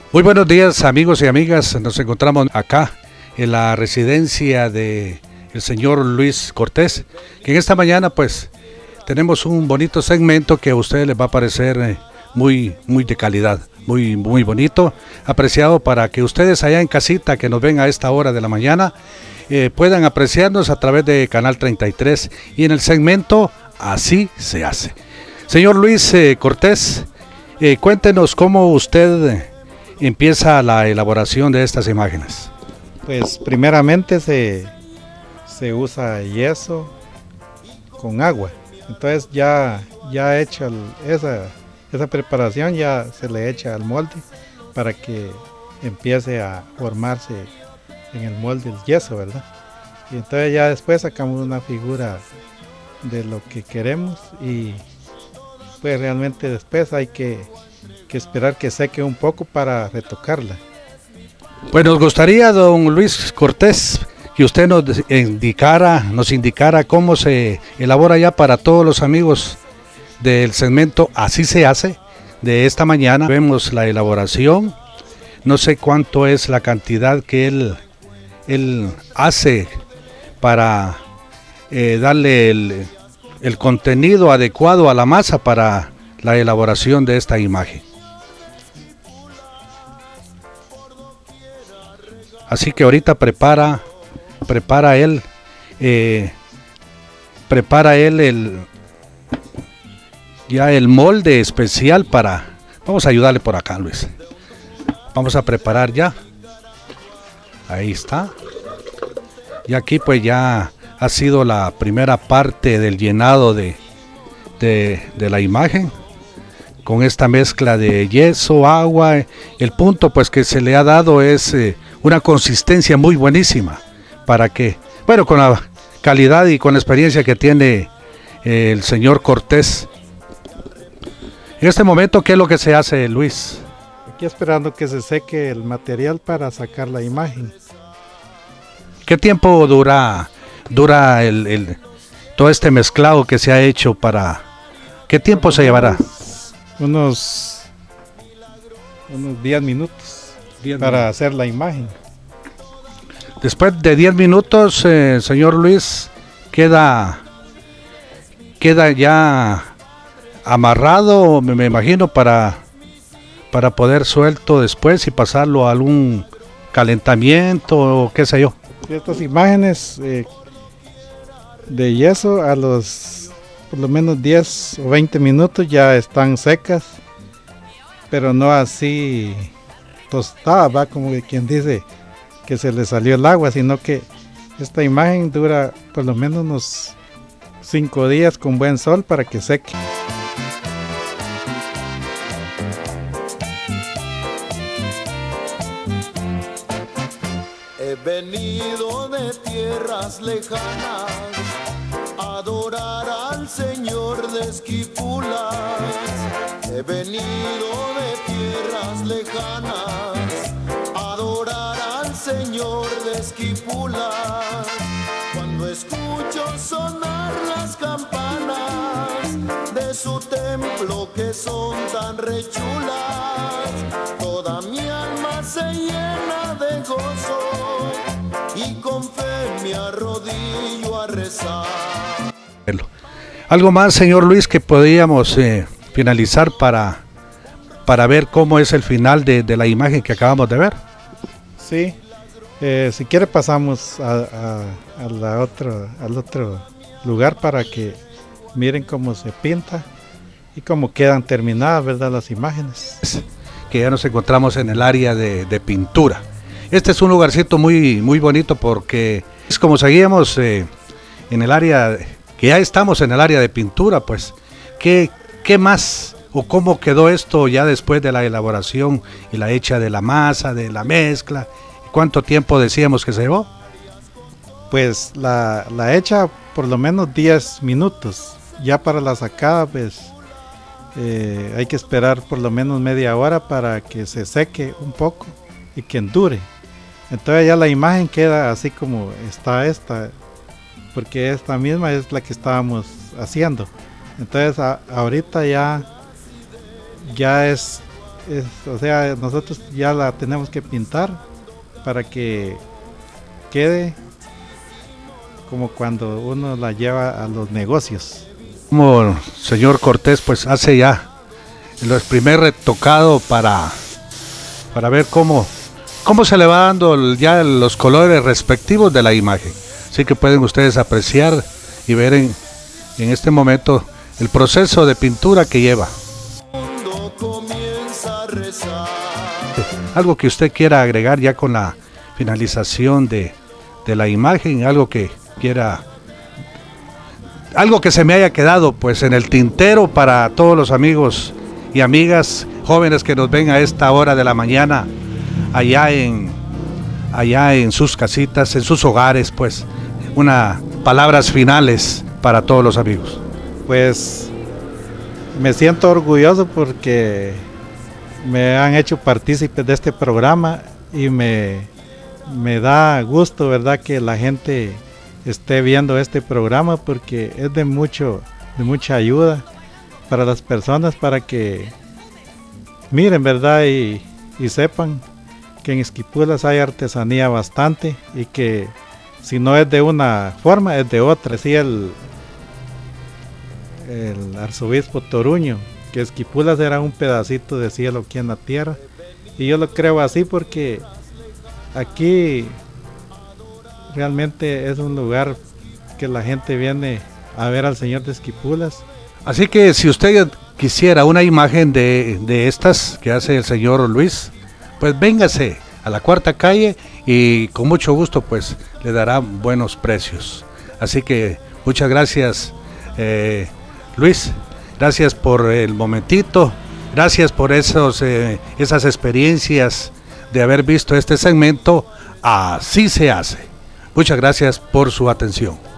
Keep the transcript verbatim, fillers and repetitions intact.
Muy buenos días, amigos y amigas. Nos encontramos acá en la residencia de el señor Luis Cortés, que en esta mañana pues tenemos un bonito segmento que a ustedes les va a parecer eh, muy, muy de calidad, muy, muy bonito, apreciado para que ustedes allá en casita que nos ven a esta hora de la mañana eh, puedan apreciarnos a través de Canal treinta y tres y en el segmento Así se hace. Señor Luis eh, Cortés, eh, cuéntenos cómo usted eh, empieza la elaboración de estas imágenes. Pues primeramente se, se usa yeso con agua, entonces ya, ya hecha el, esa, esa preparación ya se le echa al molde para que empiece a formarse en el molde el yeso, ¿verdad? Y entonces ya después sacamos una figura de lo que queremos y pues realmente después hay que, que esperar que seque un poco para retocarla. Pues nos gustaría, don Luis Cortés, que usted nos indicara, nos indicara cómo se elabora ya para todos los amigos del segmento Así se hace de esta mañana. Vemos la elaboración, no sé cuánto es la cantidad que él, él hace para eh, darle el, el contenido adecuado a la masa para la elaboración de esta imagen. Así que ahorita prepara, prepara él, eh, prepara él el, ya el molde especial para, vamos a ayudarle por acá, Luis. Vamos a preparar ya. Ahí está. Y aquí pues ya ha sido la primera parte del llenado de, de, de la imagen. Con esta mezcla de yeso, agua, el punto pues que se le ha dado es eh, una consistencia muy buenísima para que, bueno, con la calidad y con la experiencia que tiene eh, el señor Cortés. En este momento, ¿qué es lo que se hace, Luis? Aquí esperando que se seque el material para sacar la imagen. ¿Qué tiempo dura, dura el, el, todo este mezclado que se ha hecho para, qué tiempo se llevará? Unos unos diez minutos diez para minutos. Hacer la imagen. Después de diez minutos, eh, señor Luis, queda queda ya amarrado, me, me imagino, para, para poder suelto después y pasarlo a algún calentamiento o qué sé yo. Estas imágenes eh, de yeso a los por lo menos diez o veinte minutos ya están secas, pero no así tostadas, va, como quien dice que se le salió el agua, sino que esta imagen dura por lo menos unos cinco días con buen sol para que seque. He venido de tierras lejanas a adorar al Señor de Esquipulas. He venido de tierras lejanas a adorar al Señor de Esquipulas. Cuando escucho sonar las campanas de su templo que son tan rechulas, toda mi alma se llena de gozo y con fe me arrodillo a rezar. Algo más, señor Luis, que podríamos eh, finalizar para, para ver cómo es el final de, de la imagen que acabamos de ver. Sí, eh, si quiere pasamos a, a, a la otro, al otro lugar para que miren cómo se pinta y cómo quedan terminadas, ¿verdad?, las imágenes. Que ya nos encontramos en el área de, de pintura. Este es un lugarcito muy, muy bonito porque es como seguíamos eh, en el área, que ya estamos en el área de pintura, pues, ¿qué, qué más o cómo quedó esto ya después de la elaboración y la hecha de la masa, de la mezcla? ¿Cuánto tiempo decíamos que se llevó? Pues la, la hecha por lo menos diez minutos, ya para la sacada pues eh, hay que esperar por lo menos media hora para que se seque un poco y que endure. Entonces ya la imagen queda así como está esta, porque esta misma es la que estábamos haciendo. Entonces a, ahorita ya, ya es es, o sea, nosotros ya la tenemos que pintar para que quede como cuando uno la lleva a los negocios. Como señor Cortés pues hace ya el primer retocado para, para ver cómo, cómo se le va dando ya los colores respectivos de la imagen. Así que pueden ustedes apreciar y ver en, en este momento el proceso de pintura que lleva. Algo que usted quiera agregar ya con la finalización de, de la imagen, algo que quiera, algo que se me haya quedado pues en el tintero para todos los amigos y amigas jóvenes que nos ven a esta hora de la mañana allá en, allá en sus casitas, en sus hogares, pues unas palabras finales para todos los amigos. Pues me siento orgulloso porque me han hecho partícipe de este programa y me, me da gusto, ¿verdad?, que la gente esté viendo este programa porque es de mucho, de mucha ayuda para las personas, para que miren, ¿verdad?, y, y sepan que en Esquipulas hay artesanía bastante y que si no es de una forma, es de otra. Sí, el, el arzobispo Toruño, que Esquipulas era un pedacito de cielo aquí en la tierra, y yo lo creo así porque aquí realmente es un lugar que la gente viene a ver al Señor de Esquipulas. Así que si usted quisiera una imagen de, de estas que hace el señor Luis, pues véngase a la Cuarta Calle y con mucho gusto pues le dará buenos precios. Así que muchas gracias, eh, Luis, gracias por el momentito, gracias por esos, eh, esas experiencias de haber visto este segmento. Así se hace. Muchas gracias por su atención.